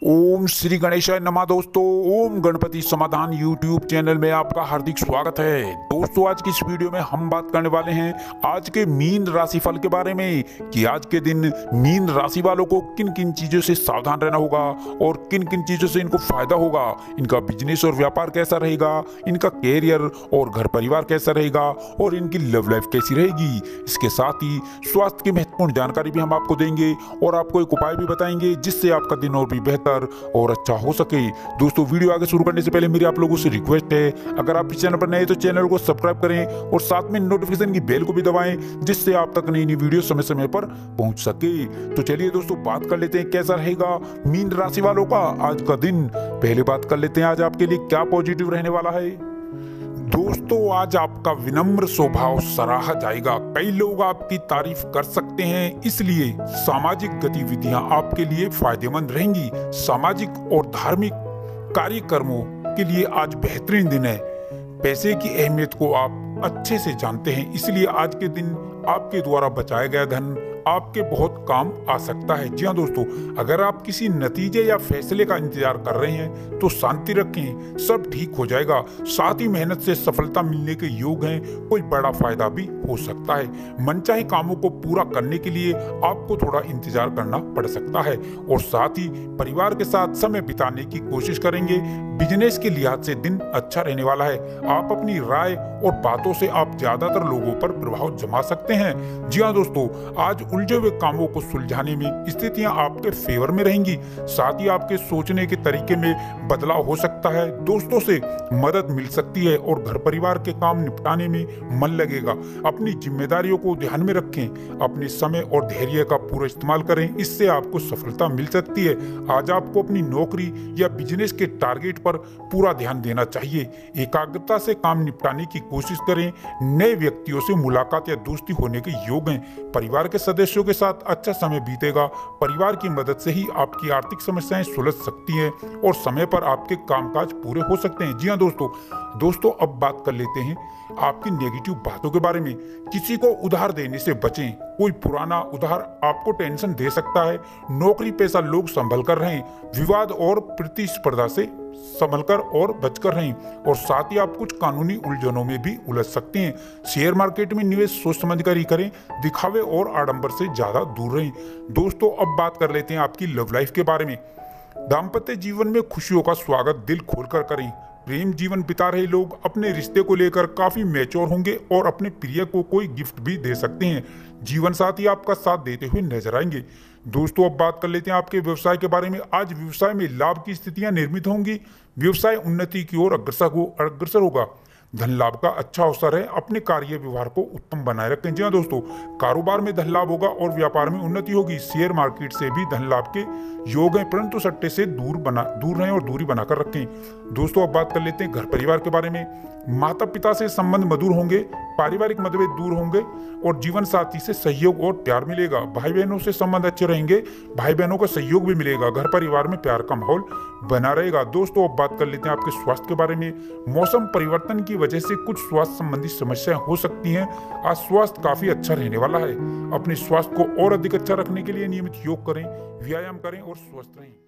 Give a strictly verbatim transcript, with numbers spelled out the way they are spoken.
ओम श्री गणेशाय नमः। दोस्तों, ओम गणपति समाधान यूट्यूब चैनल में आपका हार्दिक स्वागत है। दोस्तों, आज की इस वीडियो में हम बात करने वाले हैं आज के मीन राशिफल के बारे में कि आज के दिन मीन राशि वालों को किन किन चीजों से सावधान रहना होगा और किन किन चीजों से इनको फायदा होगा। इनका बिजनेस और व्यापार कैसा रहेगा, इनका कैरियर और घर परिवार कैसा रहेगा और इनकी लव लाइफ कैसी रहेगी। इसके साथ ही स्वास्थ्य की महत्वपूर्ण जानकारी भी हम आपको देंगे और आपको एक उपाय भी बताएंगे जिससे आपका दिन और भी बेहतर और अच्छा हो सके। दोस्तों, वीडियो आगे शुरू करने से पहले मेरी आप लोगों से रिक्वेस्ट है, अगर आप इस चैनल पर नए हैं तो चैनल को सब्सक्राइब करें और साथ में नोटिफिकेशन की बेल को भी दबाएं जिससे आप तक नई नई वीडियो समय समय पर पहुंच सके। तो चलिए दोस्तों, बात कर लेते हैं कैसा रहेगा मीन राशि वालों का आज का दिन। पहले बात कर लेते हैं आज आपके लिए क्या पॉजिटिव रहने वाला है। दोस्तों, आज आपका विनम्र स्वभाव सराहा जाएगा। कई लोग आपकी तारीफ कर सकते हैं, इसलिए सामाजिक गतिविधियां आपके लिए फायदेमंद रहेंगी। सामाजिक और धार्मिक कार्यक्रमों के लिए आज बेहतरीन दिन है। पैसे की अहमियत को आप अच्छे से जानते हैं, इसलिए आज के दिन आपके द्वारा बचाया गया धन आपके बहुत काम आ सकता है। जी हाँ दोस्तों, अगर आप किसी नतीजे या फैसले का इंतजार कर रहे हैं तो शांति रखें, सब ठीक हो जाएगा। साथ ही मेहनत से सफलता मिलने के योग हैं, कोई बड़ा फायदा भी हो सकता है। मनचाहे कामों को पूरा करने के लिए आपको थोड़ा इंतजार करना पड़ सकता है और साथ ही परिवार के साथ समय बिताने की कोशिश करेंगे। बिजनेस के लिहाज से दिन अच्छा रहने वाला है। आप अपनी राय और बातों से आप ज्यादातर लोगों पर प्रभाव जमा सकते हैं। जी हाँ दोस्तों, आज उलझे हुए कामों को सुलझाने में स्थितियां आपके फेवर में रहेंगी। साथ ही आपके सोचने के तरीके में बदलाव हो सकता है। दोस्तों से मदद मिल सकती है और घर परिवार के काम निपटाने में मन लगेगा। अपनी जिम्मेदारियों को ध्यान में रखें, अपने समय और धैर्य का पूरा इस्तेमाल करें, इससे आपको सफलता मिल सकती है। आज आपको अपनी नौकरी या बिजनेस के टारगेट पर पूरा ध्यान देना चाहिए। एकाग्रता से काम निपटाने की कोशिश करें। नए व्यक्तियों से मुलाकात या दोस्ती होने के योग हैं। परिवार के सदस्यों के साथ अच्छा समय बीतेगा। परिवार की मदद से ही आपकी आर्थिक समस्याएं सुलझ सकती हैं और समय पर आपके कामकाज पूरे हो सकते हैं। जी हाँ दोस्तों दोस्तों अब बात कर लेते हैं आपकी नेगेटिव बातों के बारे में। किसी को उधार देने से बचें। कोई पुराना उधार आपको टेंशन दे सकता है। नौकरी पेशा लोग संभल कर रहें। विवाद और प्रतिस्पर्धा से संभल कर और बचकर रहें और साथ ही आप कुछ कानूनी उलझनों में भी उलझ सकते हैं। शेयर मार्केट में निवेश सोच समझ कर ही करें। दिखावे और आडंबर से ज्यादा दूर रहें। दोस्तों, अब बात कर लेते हैं आपकी लव लाइफ के बारे में। दाम्पत्य जीवन में खुशियों का स्वागत दिल खोलकर करें। प्रेम जीवन बिता रहे लोग अपने रिश्ते को लेकर काफी मैच्योर होंगे और अपने प्रिय को कोई गिफ्ट भी दे सकते हैं। जीवन साथी आपका साथ देते हुए नजर आएंगे। दोस्तों, अब बात कर लेते हैं आपके व्यवसाय के बारे में। आज व्यवसाय में लाभ की स्थितियां निर्मित होंगी। व्यवसाय उन्नति की ओर अग्रसर हो अग्रसर होगा। धन लाभ का अच्छा अवसर है। अपने कार्य व्यवहार को उत्तम बनाए रखें। जी हाँ दोस्तों, कारोबार में धन लाभ होगा और व्यापार में उन्नति होगी। शेयर मार्केट से भी धन लाभ के योग हैं, परंतु सट्टे से दूर बना दूर रहें और दूरी बनाकर रखें। दोस्तों, अब बात कर लेते हैं घर परिवार के बारे में। माता पिता से संबंध मधुर होंगे। पारिवारिक मतभेद दूर होंगे और जीवन साथी से सहयोग और प्यार मिलेगा। भाई बहनों से संबंध अच्छे रहेंगे। भाई बहनों का सहयोग भी मिलेगा। घर परिवार में प्यार का माहौल बना रहेगा। दोस्तों, अब बात कर लेते हैं आपके स्वास्थ्य के बारे में। मौसम परिवर्तन की वजह से कुछ स्वास्थ्य संबंधी समस्याएं हो सकती हैं। आज स्वास्थ्य काफी अच्छा रहने वाला है। अपने स्वास्थ्य को और अधिक अच्छा रखने के लिए नियमित योग करें, व्यायाम करें और स्वस्थ रहें।